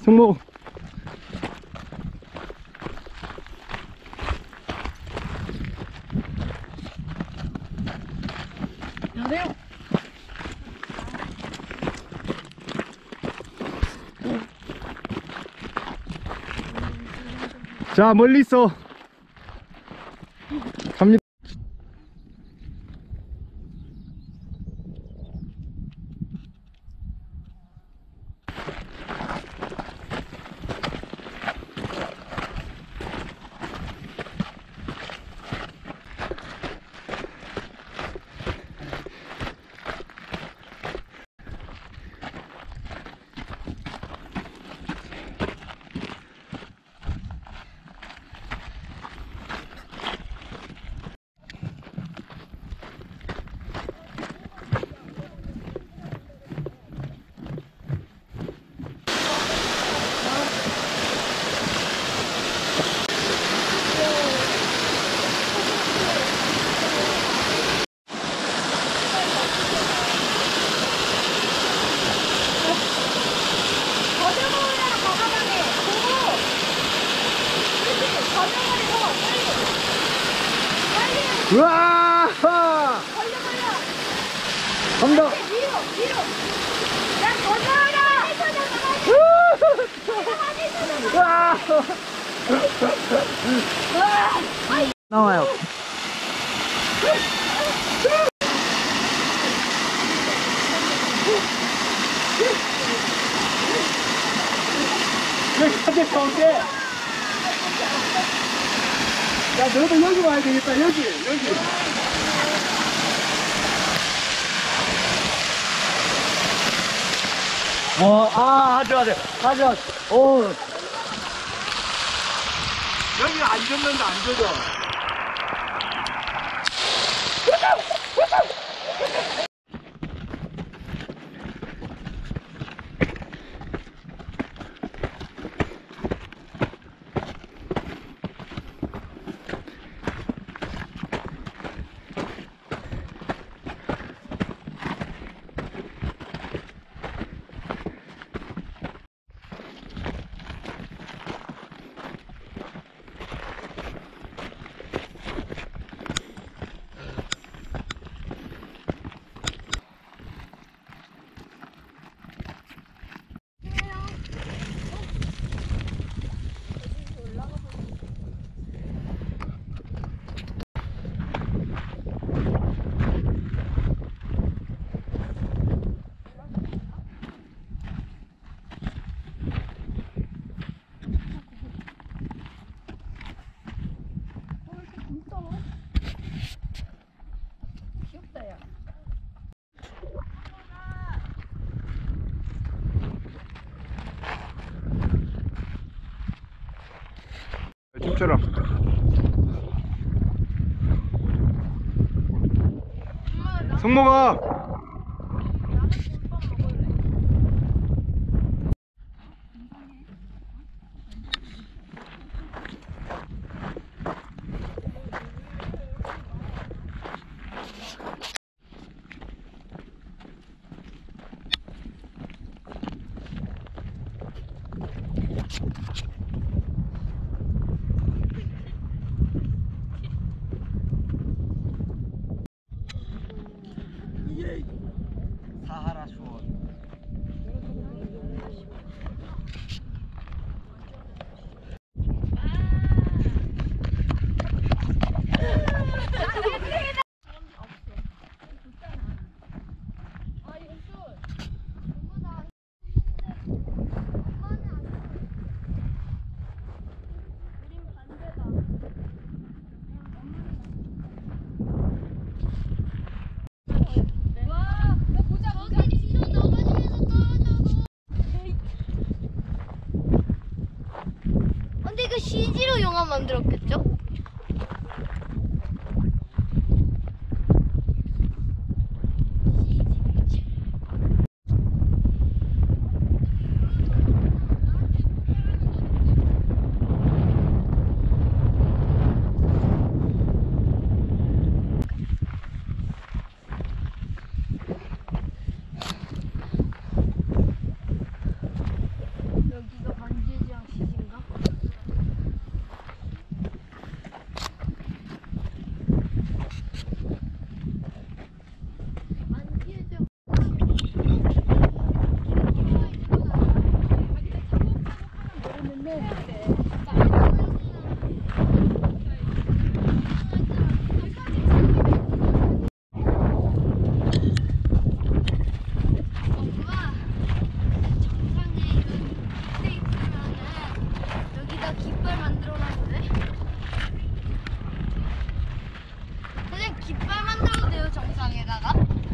승모. 안녕하세요. 자, 멀리 있어. 갑니다. 우와! 간다! 위로! 야, 거저라! 나와요. 여기 가재 가운데. 야, 너도 여기 와야 되겠다. 여기. 하죠. 여기 안 젖는다, 안 젖어. 춤춰라. 성모가. 사하라 수원. CG로 영화 만들었겠죠? 여기가 여기다 깃발 만들어놔도 돼? 선생님 깃발 만들어도 돼요 정상에다가?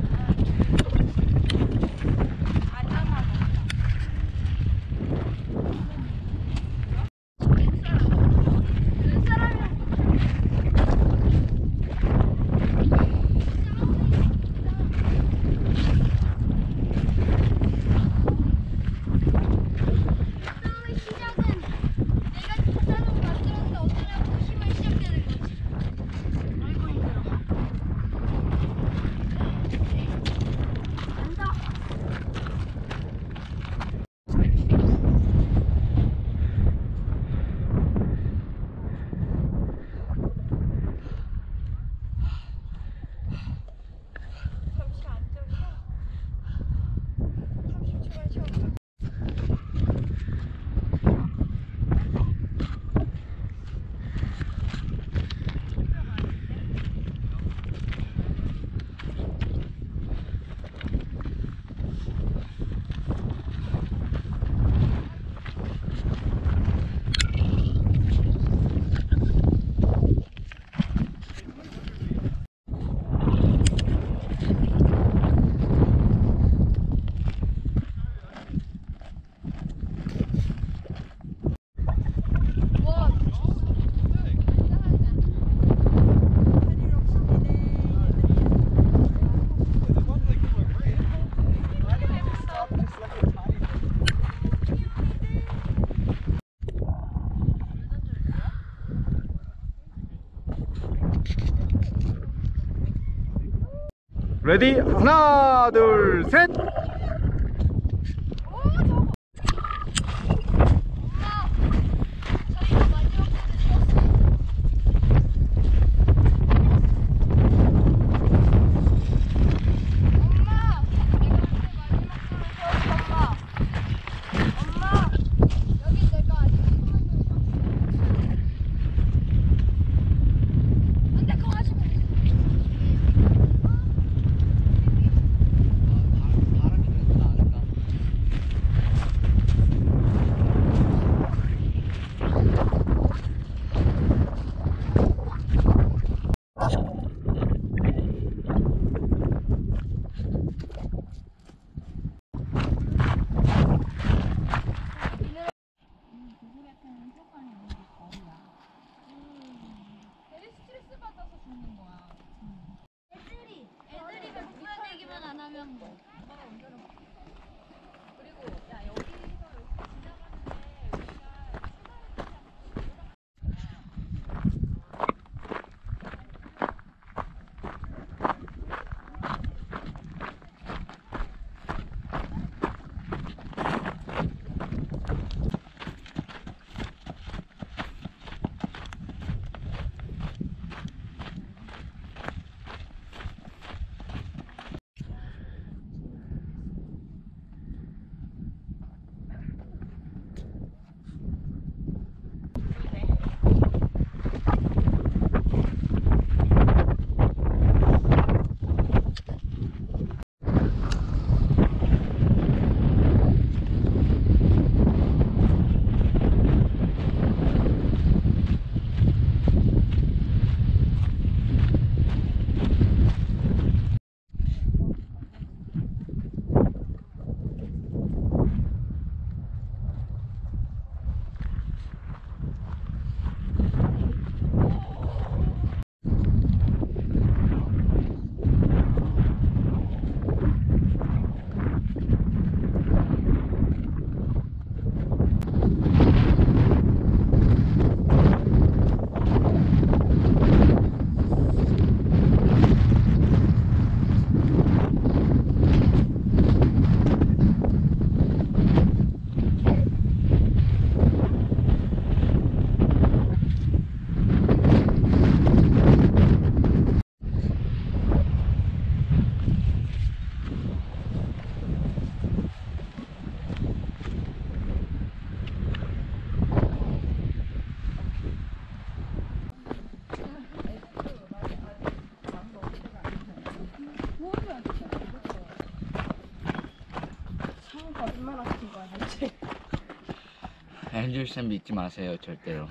레디 하나 둘 셋. 앤드류쌤 믿지 마세요, 절대로.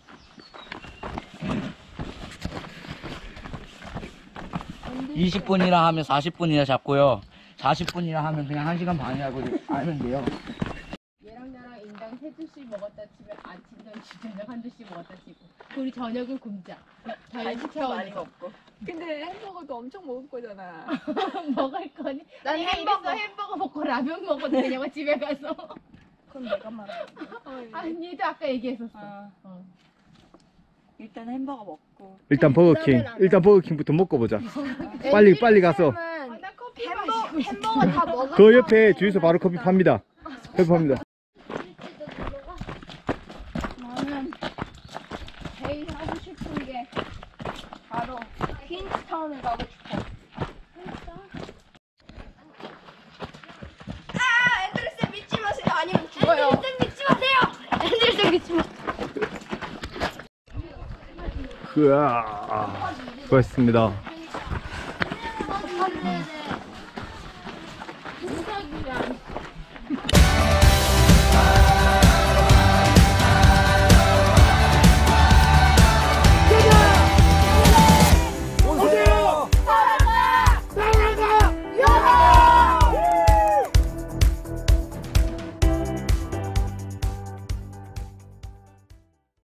20분이라 하면 40분이나 잡고요. 40분이라 하면 그냥 1시간 반이라고 알면 돼요. 얘랑 나랑 인당 3주씩 먹었다 치면 아침당 저녁 1주씩 먹었다 치고 우리 저녁은 굶자. 다이어트 많이 차원에서 먹고. 근데 햄버거도 엄청 먹을 거잖아. 먹을 거니? 난 내가 햄버거. 이랬어, 햄버거 먹고 라면 먹어도 되냐고 집에 가서. 그건 내가 말하는 아니 얘도 아까 얘기했었어. 어. 일단 햄버거 먹고. 일단 버거킹. 일단 버거킹부터 먹고 보자. 빨리 가서. 아, 나 커피 햄버거 마시고 싶어. 햄버거 다 먹어. 그 옆에 주유소 바로 커피 팝니다. 커피 팝니다. 나는 제일 하고 싶은 게 바로 퀸스타운에 가고 싶어. 앤드류쌤 믿지 마세요. 아니면 죽어요. 앤드류쌤 믿지 마세요. 앤드류쌤 믿지 마세요. 수고하셨습니다.